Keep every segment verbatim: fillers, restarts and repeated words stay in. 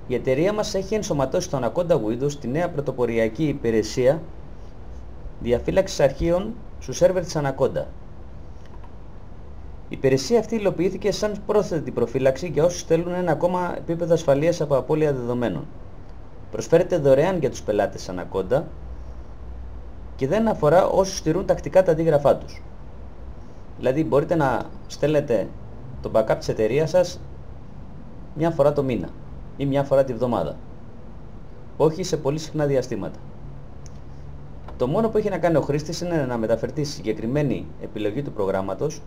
Η εταιρεία μας έχει ενσωματώσει στο Anaconda Windows τη νέα πρωτοποριακή υπηρεσία διαφύλαξης αρχείων στους σερβερ της Anaconda. Η υπηρεσία αυτή υλοποιήθηκε σαν πρόσθετη προφύλαξη για όσους θέλουν ένα ακόμα επίπεδο ασφαλείας από απώλεια δεδομένων. Προσφέρεται δωρεάν για τους πελάτες της Anaconda και δεν αφορά όσους στηρούν τακτικά τα αντίγραφά τους. Δηλαδή μπορείτε να στέλνετε το backup της εταιρείας σας μια φορά το μήνα ή μια φορά τη βδομάδα, όχι σε πολύ συχνά διαστήματα. Το μόνο που έχει να κάνει ο χρήστης είναι να μεταφερθεί στη συγκεκριμένη επιλογή του προγράμματος,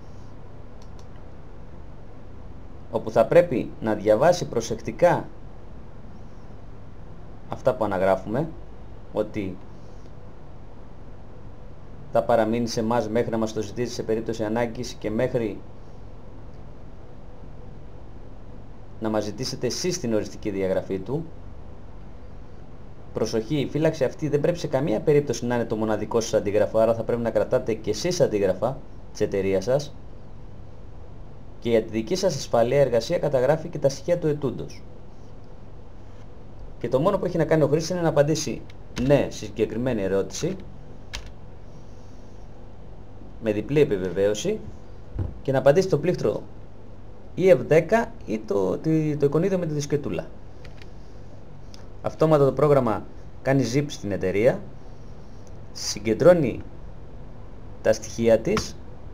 όπου θα πρέπει να διαβάσει προσεκτικά αυτά που αναγράφουμε, ότι θα παραμείνει σε εμάς μέχρι να μας το ζητήσει σε περίπτωση ανάγκης και μέχρι να μας ζητήσετε εσείς την οριστική διαγραφή του. Προσοχή, η φύλαξη αυτή δεν πρέπει σε καμία περίπτωση να είναι το μοναδικό σας αντίγραφο, άρα θα πρέπει να κρατάτε και εσείς αντίγραφα της εταιρείας σας και για τη δική σας ασφαλεία εργασία καταγράφει και τα στοιχεία του ετούντος. Και το μόνο που έχει να κάνει ο χρήστης είναι να απαντήσει ναι στη συγκεκριμένη ερώτηση με διπλή επιβεβαίωση και να απαντήσει το πλήκτρο ι εφ δέκα ή το, το, το εικονίδιο με τη δισκετούλα. Αυτόματα το πρόγραμμα κάνει zip στην εταιρεία, συγκεντρώνει τα στοιχεία της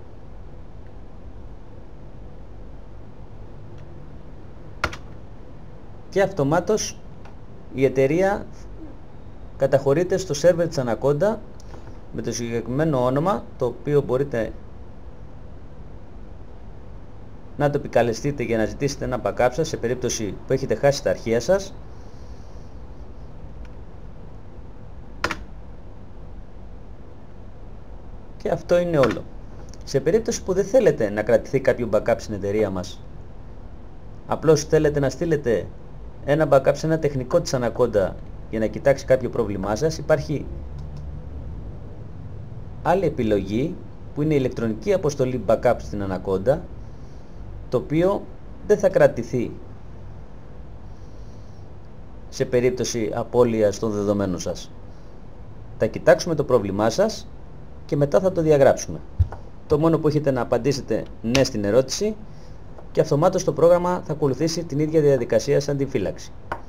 και αυτομάτως η εταιρεία καταχωρείται στο σερβερ της Anaconda με το συγκεκριμένο όνομα, το οποίο μπορείτε να το επικαλεστείτε για να ζητήσετε ένα backup σας σε περίπτωση που έχετε χάσει τα αρχεία σας. Και αυτό είναι όλο. Σε περίπτωση που δεν θέλετε να κρατηθεί κάποιο backup στην εταιρεία μας, απλώς θέλετε να στείλετε ένα backup σε ένα τεχνικό της Anaconda για να κοιτάξει κάποιο πρόβλημά σας, υπάρχει άλλη επιλογή που είναι η ηλεκτρονική αποστολή backup στην Anaconda, το οποίο δεν θα κρατηθεί σε περίπτωση απώλειας των δεδομένων σας. Θα κοιτάξουμε το πρόβλημά σας και μετά θα το διαγράψουμε. Το μόνο που έχετε να απαντήσετε ναι στην ερώτηση και αυτομάτως το πρόγραμμα θα ακολουθήσει την ίδια διαδικασία σαν τη φύλαξη.